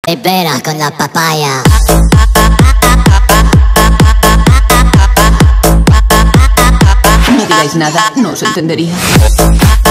Libera con la papaya. No digáis nada, no os entendería.